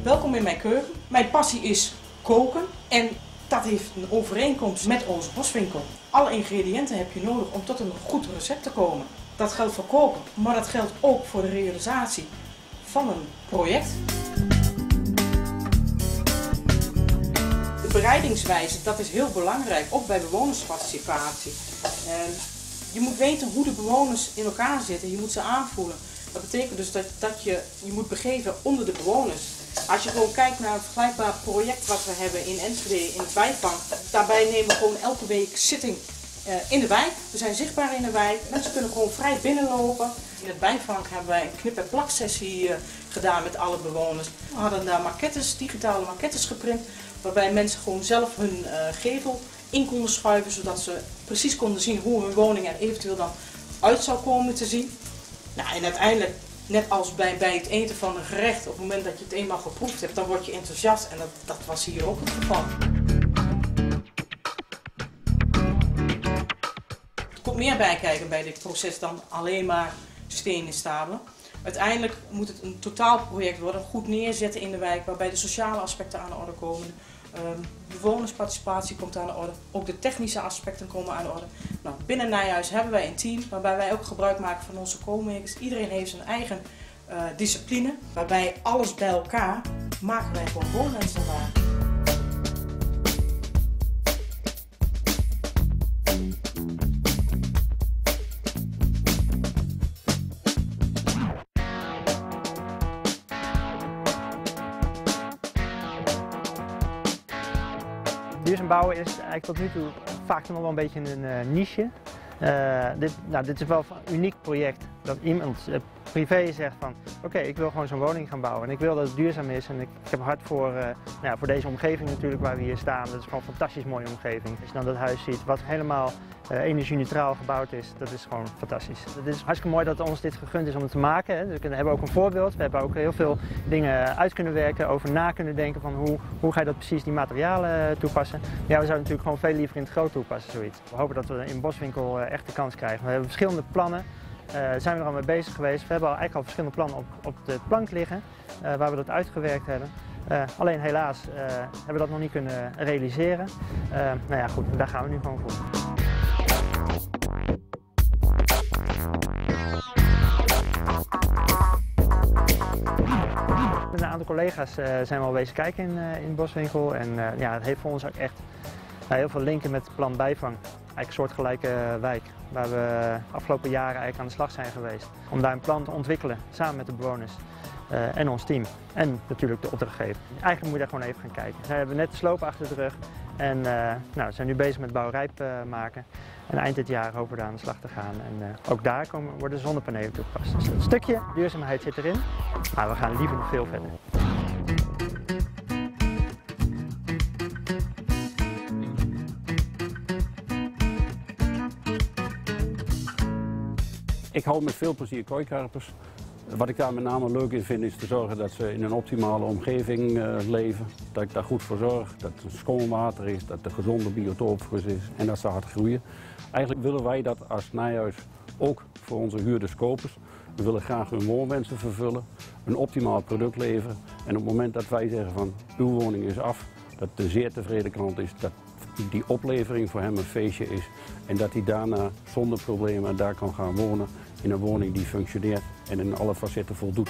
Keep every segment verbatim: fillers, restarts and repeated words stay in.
Welkom in mijn keuken. Mijn passie is koken en dat heeft een overeenkomst met onze boswinkel. Alle ingrediënten heb je nodig om tot een goed recept te komen. Dat geldt voor koken, maar dat geldt ook voor de realisatie van een project. De bereidingswijze, dat is heel belangrijk, ook bij bewonersparticipatie. En je moet weten hoe de bewoners in elkaar zitten, je moet ze aanvoelen. Dat betekent dus dat, dat je je moet begeven onder de bewoners. Als je gewoon kijkt naar een vergelijkbaar project wat we hebben in Enschede, in het bijvang. Daarbij nemen we gewoon elke week zitting uh, in de wijk. We zijn zichtbaar in de wijk. Mensen kunnen gewoon vrij binnenlopen. In het bijvang hebben wij een knip- en plaksessie uh, gedaan met alle bewoners. We hadden daar maquettes, digitale maquettes geprint. Waarbij mensen gewoon zelf hun uh, gevel in konden schuiven. Zodat ze precies konden zien hoe hun woning er eventueel dan uit zou komen te zien. Nou, en uiteindelijk, net als bij, bij het eten van een gerecht, op het moment dat je het eenmaal geproefd hebt, dan word je enthousiast en dat, dat was hier ook het geval. Er komt meer bij kijken bij dit proces dan alleen maar stenen stapelen. Uiteindelijk moet het een totaalproject worden, goed neerzetten in de wijk, waarbij de sociale aspecten aan de orde komen. Um, bewonersparticipatie komt aan de orde, ook de technische aspecten komen aan de orde. Nou, binnen Nijhuis hebben wij een team waarbij wij ook gebruik maken van onze co-makers. Iedereen heeft zijn eigen uh, discipline, waarbij alles bij elkaar maken wij gewoon woonwensen waar. Duurzaam bouwen is eigenlijk tot nu toe vaak nog wel een beetje een uh, niche. Uh, dit, nou, dit is wel een uniek project dat iemand uh, privé zegt van oké, okay, ik wil gewoon zo'n woning gaan bouwen en ik wil dat het duurzaam is en ik, ik heb hart voor, uh, nou ja, voor deze omgeving natuurlijk waar we hier staan. Dat is gewoon een fantastisch mooie omgeving. Als je dan dat huis ziet wat helemaal uh, energie-neutraal gebouwd is, dat is gewoon fantastisch. Het is hartstikke mooi dat ons dit gegund is om het te maken. Hè. We hebben ook een voorbeeld, we hebben ook heel veel dingen uit kunnen werken, over na kunnen denken van hoe, hoe ga je dat precies die materialen toepassen. Ja, we zouden natuurlijk gewoon veel liever in het groot toepassen, zoiets. We hopen dat we in Boswinkel uh, echt de kans krijgen. We hebben verschillende plannen. Uh, zijn we er al mee bezig geweest. We hebben al eigenlijk al verschillende plannen op, op de plank liggen uh, waar we dat uitgewerkt hebben. Uh, alleen helaas uh, hebben we dat nog niet kunnen realiseren. Uh, nou ja, goed, daar gaan we nu gewoon voor. Met een aantal collega's uh, zijn we al bezig kijken in, uh, in Boswinkel en uh, ja, het heeft voor ons ook echt uh, heel veel linken met het plan Bijvang. Eigenlijk een soortgelijke wijk waar we afgelopen jaren eigenlijk aan de slag zijn geweest. Om daar een plan te ontwikkelen samen met de bewoners uh, en ons team. En natuurlijk de opdrachtgever. Eigenlijk moet je daar gewoon even gaan kijken. We hebben net de sloop achter de rug en uh, nou, we zijn nu bezig met bouwrijp uh, maken. En eind dit jaar hopen we daar aan de slag te gaan. En uh, ook daar komen, worden zonnepanelen toegepast. Dus een stukje duurzaamheid zit erin, maar we gaan liever nog veel verder. Ik hou met veel plezier kooikarpers. Wat ik daar met name leuk in vind is te zorgen dat ze in een optimale omgeving uh, leven. Dat ik daar goed voor zorg, dat er schoon water is, dat er gezonde biotoop voor is en dat ze hard groeien. Eigenlijk willen wij dat als Nijhuis ook voor onze huurders-kopers. We willen graag hun woonwensen vervullen, een optimaal product leveren. En op het moment dat wij zeggen van uw woning is af, dat de zeer tevreden klant is, dat die oplevering voor hem een feestje is en dat hij daarna zonder problemen daar kan gaan wonen in een woning die functioneert en in alle facetten voldoet.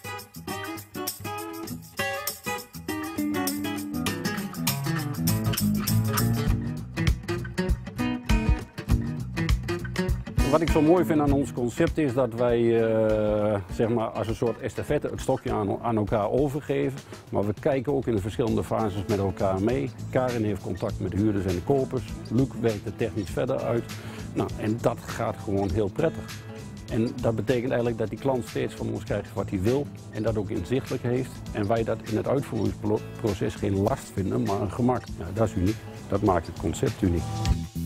Wat ik zo mooi vind aan ons concept is dat wij uh, zeg maar als een soort estafette het stokje aan, aan elkaar overgeven. Maar we kijken ook in de verschillende fases met elkaar mee. Karin heeft contact met de huurders en de kopers. Luc werkt er technisch verder uit. Nou, en dat gaat gewoon heel prettig. En dat betekent eigenlijk dat die klant steeds van ons krijgt wat hij wil en dat ook inzichtelijk heeft. En wij dat in het uitvoeringsproces geen last vinden, maar een gemak. Ja, dat is uniek. Dat maakt het concept uniek.